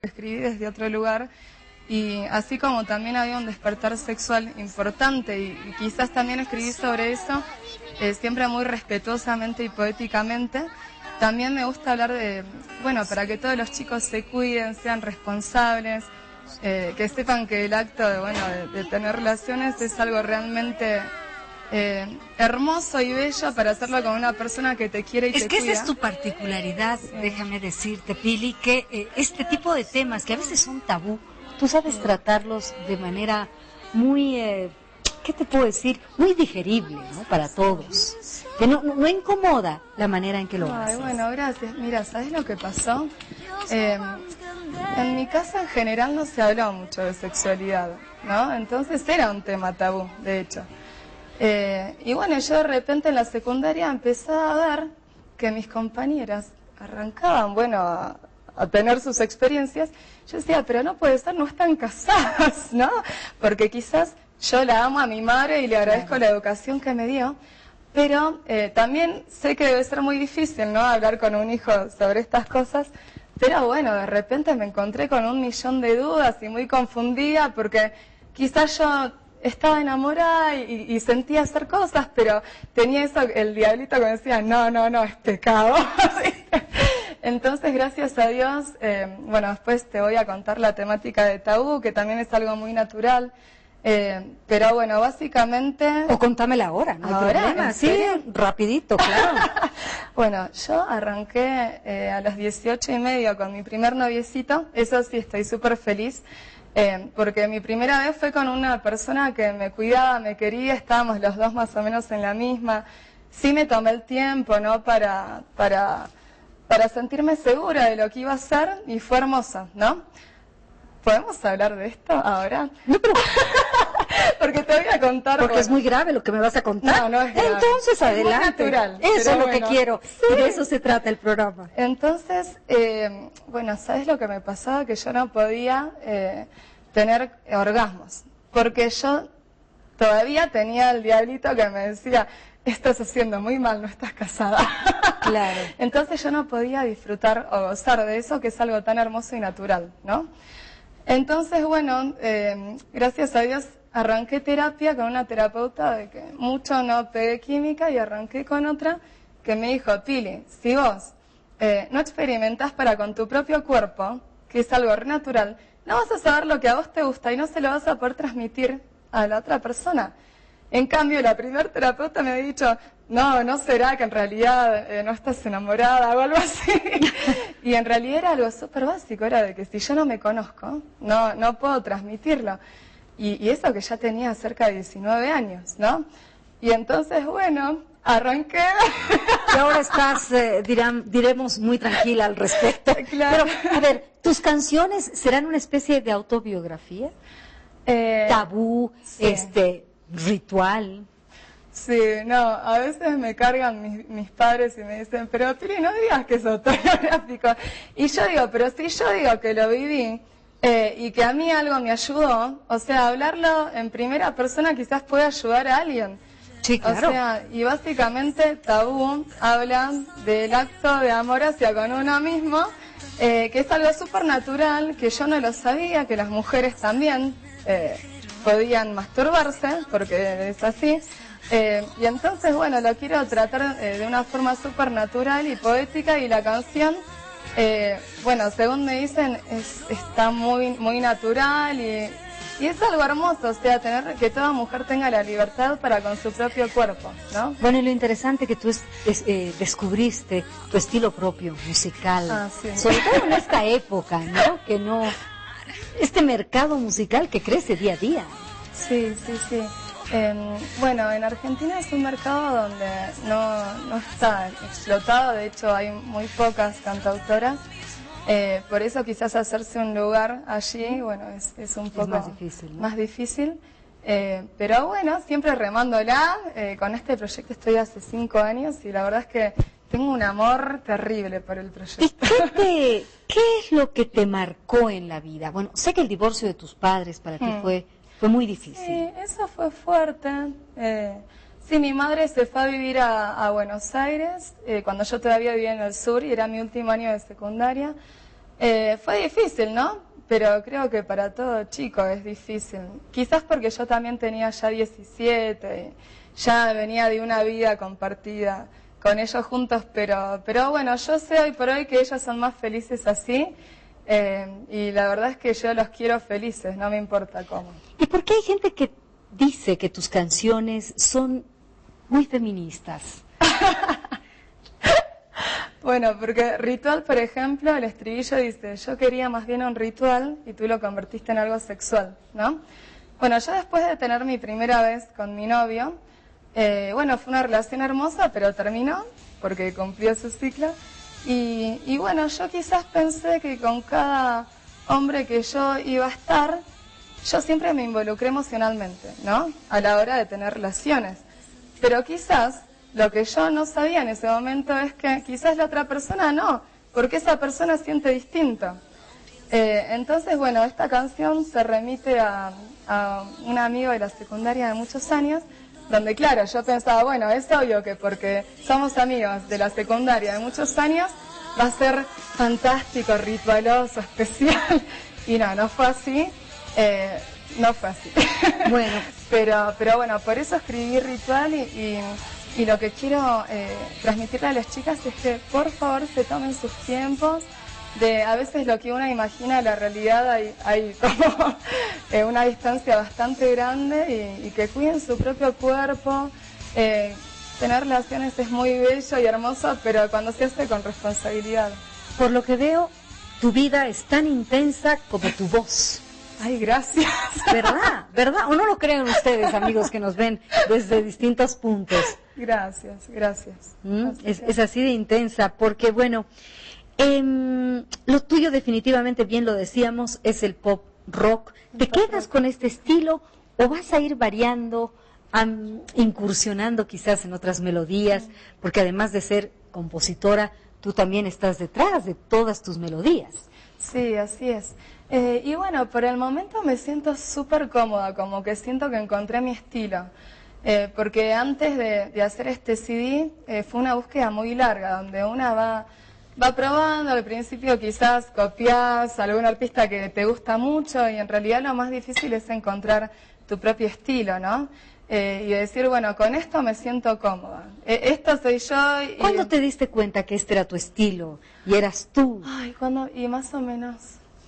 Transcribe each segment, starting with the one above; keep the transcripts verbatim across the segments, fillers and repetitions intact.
escribí desde otro lugar. Y así como también había un despertar sexual importante y, y quizás también escribí sobre eso, eh, siempre muy respetuosamente y poéticamente, también me gusta hablar de, bueno, para que todos los chicos se cuiden, sean responsables, eh, que sepan que el acto de, bueno, de, de tener relaciones es algo realmente eh, hermoso y bello para hacerlo con una persona que te quiere y es te que cuida. Esa es tu particularidad, sí. Déjame decirte, Pili, que eh, este tipo de temas que a veces son tabú, tú sabes tratarlos de manera muy, eh, ¿qué te puedo decir? Muy digerible, ¿no? Para todos. Que no, no, no incomoda la manera en que lo Ay, haces. bueno, gracias. Mira, ¿sabes lo que pasó? Eh, en mi casa en general no se habló mucho de sexualidad, ¿no? Entonces era un tema tabú, de hecho. Eh, y bueno, yo de repente en la secundaria empecé a ver que mis compañeras arrancaban, bueno, a, a tener sus experiencias. Yo decía, pero no puede ser, no están casadas, ¿no? Porque quizás yo la amo a mi madre y le agradezco claro. la educación que me dio, pero eh, también sé que debe ser muy difícil, ¿no? Hablar con un hijo sobre estas cosas, pero bueno, de repente me encontré con un millón de dudas y muy confundida porque quizás yo estaba enamorada y, y sentía hacer cosas, pero tenía eso, el diablito que me decía, no, no, no, es pecado. Entonces, gracias a Dios, eh, bueno, después te voy a contar la temática de tabú, que también es algo muy natural, eh, pero bueno, básicamente... O contámela ahora, no hay ahora, problema, sí, rapidito, claro. Bueno, yo arranqué eh, a los dieciocho y medio con mi primer noviecito, eso sí, estoy súper feliz, eh, porque mi primera vez fue con una persona que me cuidaba, me quería, estábamos los dos más o menos en la misma, sí me tomé el tiempo, ¿no?, para... para para sentirme segura de lo que iba a hacer y fue hermosa, ¿no? ¿Podemos hablar de esto ahora? No, pero... Porque te voy a contar... Porque bueno, es muy grave lo que me vas a contar. No, no es grave. Entonces, adelante. Es natural, eso es lo bueno, que quiero. Sí. De eso se trata el programa. Entonces, eh, bueno, ¿sabes lo que me pasaba? Que yo no podía eh, tener orgasmos. Porque yo todavía tenía el diablito que me decía... estás haciendo muy mal, no estás casada. Claro. Entonces yo no podía disfrutar o gozar de eso, que es algo tan hermoso y natural, ¿no? Entonces, bueno, eh, gracias a Dios arranqué terapia con una terapeuta de que mucho no pegué química y arranqué con otra que me dijo, Pili, si vos eh, no experimentás para con tu propio cuerpo, que es algo re natural, no vas a saber lo que a vos te gusta y no se lo vas a poder transmitir a la otra persona. En cambio, la primer terapeuta me ha dicho, no, no será que en realidad eh, no estás enamorada o algo así. Y en realidad era algo súper básico, era de que si yo no me conozco, no, no puedo transmitirlo. Y, y eso que ya tenía cerca de diecinueve años, ¿no? Y entonces, bueno, arranqué. Y ahora estás, eh, dirán, diremos, muy tranquila al respecto. Claro. Pero, a ver, ¿tus canciones serán una especie de autobiografía? Eh, Tabú, sí. este... ritual. Sí, no, a veces me cargan mis, mis padres y me dicen, pero Pili, no digas que es autobiográfico. Y yo digo, pero si yo digo que lo viví eh, y que a mí algo me ayudó, o sea, hablarlo en primera persona quizás puede ayudar a alguien. Sí, claro. O sea, y básicamente Tabú habla del acto de amor hacia con uno mismo, eh, que es algo súper natural, que yo no lo sabía, que las mujeres también... Eh, podían masturbarse, porque es así, eh, y entonces, bueno, lo quiero tratar eh, de una forma súper natural y poética, y la canción, eh, bueno, según me dicen, es, está muy muy natural, y, y es algo hermoso, o sea, tener que toda mujer tenga la libertad para con su propio cuerpo, ¿no? Bueno, y lo interesante que tú es, es, eh, descubriste tu estilo propio, musical, ah, sí. sobre todo en esta época, ¿no? Que no... este mercado musical que crece día a día. Sí, sí, sí. Eh, bueno, en Argentina es un mercado donde no, no está explotado, de hecho hay muy pocas cantautoras, eh, por eso quizás hacerse un lugar allí, bueno, es, es un poco es más difícil, ¿no? Más difícil, eh, pero bueno, siempre remándola, eh, con este proyecto estoy hace cinco años y la verdad es que tengo un amor terrible por el proyecto. ¿Y qué, te, qué es lo que te marcó en la vida? Bueno, sé que el divorcio de tus padres para ti Hmm. fue, fue muy difícil. Sí, eso fue fuerte. Eh, sí, mi madre se fue a vivir a, a Buenos Aires eh, cuando yo todavía vivía en el sur y era mi último año de secundaria. Eh, fue difícil, ¿no? Pero creo que para todo chico es difícil. Quizás porque yo también tenía ya diecisiete, ya venía de una vida compartida con ellos juntos, pero, pero bueno, yo sé hoy por hoy que ellos son más felices así, eh, y la verdad es que yo los quiero felices, no me importa cómo. ¿Y por qué hay gente que dice que tus canciones son muy feministas? Bueno, porque ritual, por ejemplo, el estribillo dice, yo quería más bien un ritual y tú lo convertiste en algo sexual, ¿no? Bueno, yo después de tener mi primera vez con mi novio, eh, bueno, fue una relación hermosa, pero terminó porque cumplió su ciclo. Y, y bueno, yo quizás pensé que con cada hombre que yo iba a estar, yo siempre me involucré emocionalmente, ¿no? A la hora de tener relaciones. Pero quizás lo que yo no sabía en ese momento es que quizás la otra persona no, porque esa persona siente distinto. Eh, entonces, bueno, esta canción se remite a, a un amigo de la secundaria de muchos años, donde claro, yo pensaba, bueno, es obvio que porque somos amigos de la secundaria de muchos años, va a ser fantástico, ritualoso, especial, y no, no fue así, eh, no fue así. Bueno. pero, pero bueno, por eso escribí Ritual y... y Y lo que quiero eh, transmitirle a las chicas es que por favor se tomen sus tiempos, de a veces lo que uno imagina la realidad hay, hay como eh, una distancia bastante grande y, y que cuiden su propio cuerpo. Eh, tener relaciones es muy bello y hermoso, pero cuando se hace con responsabilidad. Por lo que veo, tu vida es tan intensa como tu voz. Ay, gracias. ¿Verdad? ¿Verdad? ¿O no lo creen ustedes, amigos que nos ven desde distintos puntos? Gracias, gracias. ¿Mm? Es, es así de intensa, porque bueno, eh, lo tuyo definitivamente, bien lo decíamos, es el pop rock. ¿Te quedas con este estilo o vas a ir variando, um, incursionando quizás en otras melodías? Porque además de ser compositora, tú también estás detrás de todas tus melodías. Sí, así es. Eh, y bueno, por el momento me siento súper cómoda, como que siento que encontré mi estilo. Eh, porque antes de, de hacer este C D eh, fue una búsqueda muy larga, donde una va, va probando, al principio quizás copias a algún artista que te gusta mucho y en realidad lo más difícil es encontrar tu propio estilo, ¿no? Eh, y decir, bueno, con esto me siento cómoda, eh, esto soy yo. Y... ¿Cuándo te diste cuenta que este era tu estilo y eras tú? Ay, ¿cuándo? Y más o menos,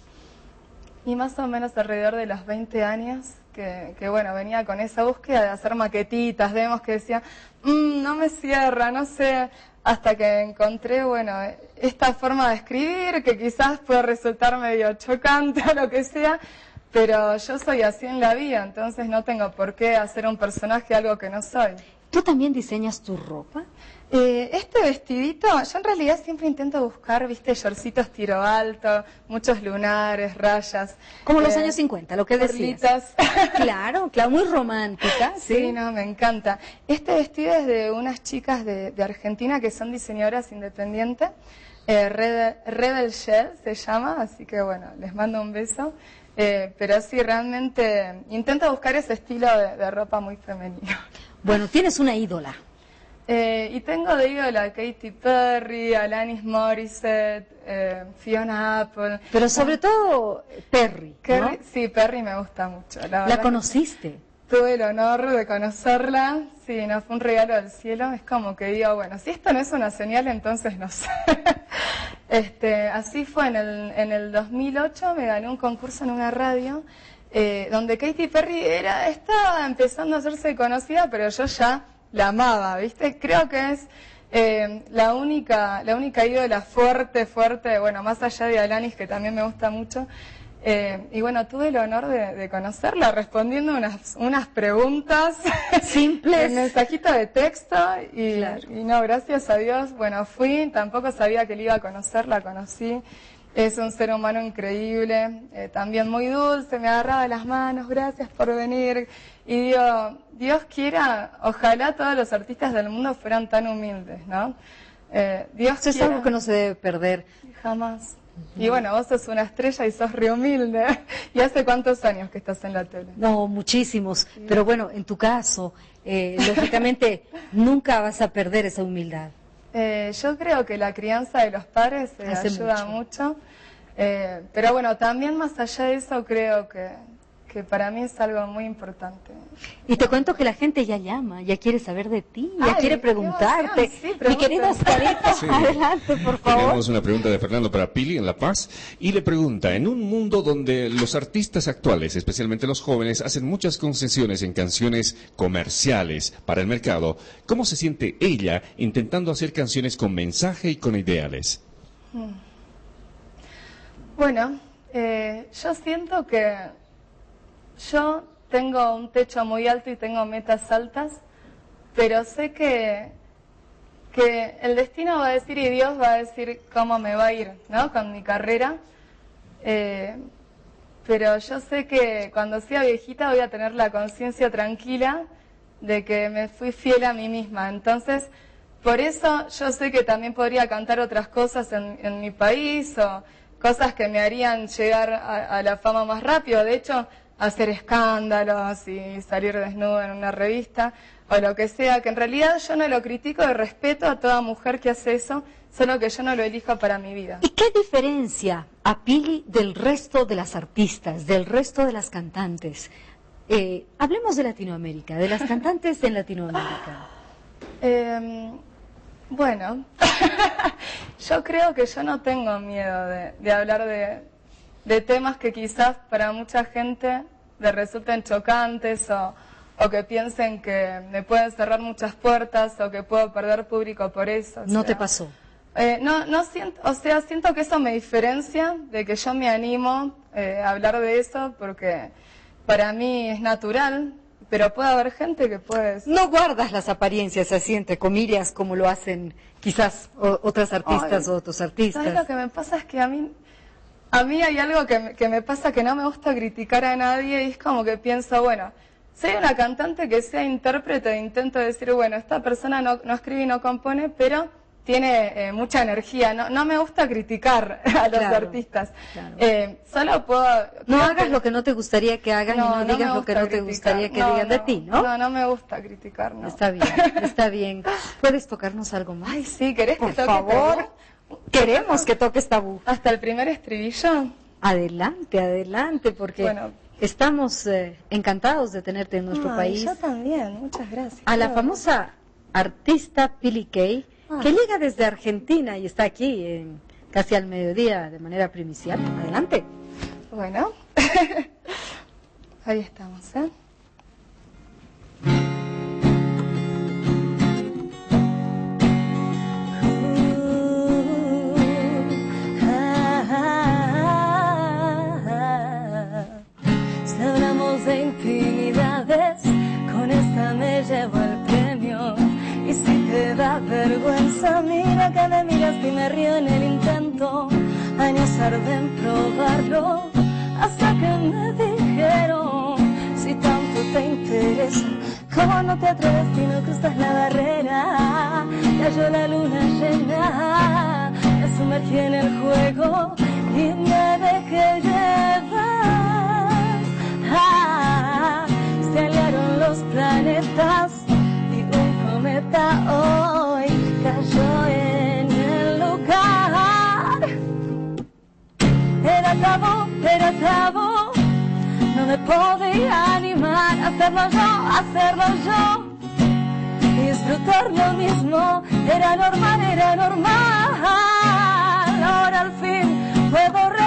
y más o menos alrededor de los veinte años. Que, que bueno, venía con esa búsqueda de hacer maquetitas, demos que decía, mmm, no me cierra, no sé, hasta que encontré, bueno, esta forma de escribir, que quizás puede resultar medio chocante o lo que sea, pero yo soy así en la vida, entonces no tengo por qué hacer un personaje algo que no soy. ¿Tú también diseñas tu ropa? Eh, este vestidito, yo en realidad siempre intento buscar, viste, shortcitos tiro alto, muchos lunares, rayas. Como los eh, años cincuenta, lo que decías. Perlitas. Claro, claro, muy romántica. Sí, sí, no, me encanta. Este vestido es de unas chicas de, de Argentina que son diseñadoras independientes. Eh, Rebel, Rebel Shell se llama, así que bueno, les mando un beso. Eh, pero sí, realmente intento buscar ese estilo de, de ropa muy femenino. Bueno, tienes una ídola. Eh, y tengo de ídola a Katy Perry, Alanis Morissette, eh, Fiona Apple. Pero sobre todo Perry, ¿no? Sí, Perry me gusta mucho. La, ¿La conociste? Tuve el honor de conocerla, sí, no fue un regalo del cielo, es como que digo, bueno, si esto no es una señal, entonces no sé. este, así fue, en el, en el dos mil ocho me gané un concurso en una radio, eh, donde Katy Perry era, estaba empezando a hacerse conocida, pero yo ya la amaba, ¿viste? Creo que es eh, la única la única ídola fuerte, fuerte, bueno, más allá de Alanis, que también me gusta mucho. Eh, y bueno, tuve el honor de, de conocerla respondiendo unas, unas preguntas simples, en mensajito de texto y, claro. y no, gracias a Dios, bueno, fui, tampoco sabía que le iba a conocer, la conocí. Es un ser humano increíble, eh, también muy dulce, me agarraba las manos, gracias por venir. Y digo, Dios quiera, ojalá todos los artistas del mundo fueran tan humildes, ¿no? Eh, Dios Eso quiera, es algo que no se debe perder. Jamás. Y bueno, vos sos una estrella y sos re humilde. ¿Y hace cuántos años que estás en la tele? No, muchísimos. Sí. Pero bueno, en tu caso, eh, lógicamente, nunca vas a perder esa humildad. Eh, yo creo que la crianza de los padres eh, ayuda mucho. mucho. Eh, pero bueno, también más allá de eso creo que, que para mí es algo muy importante. Y te cuento que la gente ya llama, ya quiere saber de ti, ya Ay, quiere preguntarte. Sí, Mi querida Oscarita, Sí. adelante, por favor. Tenemos una pregunta de Fernando para Pili en La Paz y le pregunta, en un mundo donde los artistas actuales, especialmente los jóvenes, hacen muchas concesiones en canciones comerciales para el mercado, ¿cómo se siente ella intentando hacer canciones con mensaje y con ideales? Bueno, eh, yo siento que yo tengo un techo muy alto y tengo metas altas, pero sé que, que el destino va a decir y Dios va a decir cómo me va a ir, ¿no? Con mi carrera. Eh, pero yo sé que cuando sea viejita voy a tener la conciencia tranquila de que me fui fiel a mí misma. Entonces, por eso yo sé que también podría cantar otras cosas en, en mi país o cosas que me harían llegar a, a la fama más rápido. De hecho, hacer escándalos y salir desnudo en una revista o lo que sea, que en realidad yo no lo critico y respeto a toda mujer que hace eso, solo que yo no lo elijo para mi vida. ¿Y qué diferencia a Pili del resto de las artistas, del resto de las cantantes? Eh, hablemos de Latinoamérica, de las cantantes en Latinoamérica. Eh, bueno, yo creo que yo no tengo miedo de, de hablar de, de temas que quizás para mucha gente le resulten chocantes o, o que piensen que me pueden cerrar muchas puertas o que puedo perder público por eso. ¿No sea, te pasó? Eh, no, no siento, o sea, siento que eso me diferencia de que yo me animo eh, a hablar de eso porque para mí es natural, pero puede haber gente que puede... No guardas las apariencias así entre comillas como lo hacen quizás o, otras artistas Ay, o otros artistas. ¿Sabes lo que me pasa? Es que a mí, a mí hay algo que me, que me pasa que no me gusta criticar a nadie y es como que pienso, bueno, soy una cantante que sea intérprete e intento decir, bueno, esta persona no, no escribe y no compone, pero tiene eh, mucha energía. No, no me gusta criticar a los Claro, artistas. claro. Eh, solo puedo... No creo hagas que- lo que no te gustaría que hagan y no me digas lo que gusta no te criticar. gustaría que No, digan de no, ti, ¿no? No, no me gusta criticar, no. Está bien, está bien. ¿Puedes tocarnos algo más? Ay, sí, ¿querés Por que toque favor, tabú? queremos que toques tabú. ¿Hasta el primer estribillo? Adelante, adelante, porque Bueno. estamos eh, encantados de tenerte en nuestro Ay, país. yo también, muchas gracias. A la Qué famosa artista Pili Kay, Ah. que llega desde Argentina y está aquí en, casi al mediodía de manera primicial. Adelante. Bueno, ahí estamos, ¿eh? Si hablamos de intimidades, con esta me llevo el premio. Y si te da vergüenza, mira que me miras y me río en el intento. Años arden probarlo, hasta que me dijeron, si tanto te interesa, ¿cómo no te atreves si no cruzas la barrera? Cayó la luna llena, me sumergí en el juego y me dejé llevar. Ah, se aliaron los planetas y un cometa hoy cayó en el lugar. Era tabú, era tabú, no me podía animar a hacerlo yo, a hacerlo yo. Disfrutar lo mismo, era normal, era normal. Ahora al fin puedo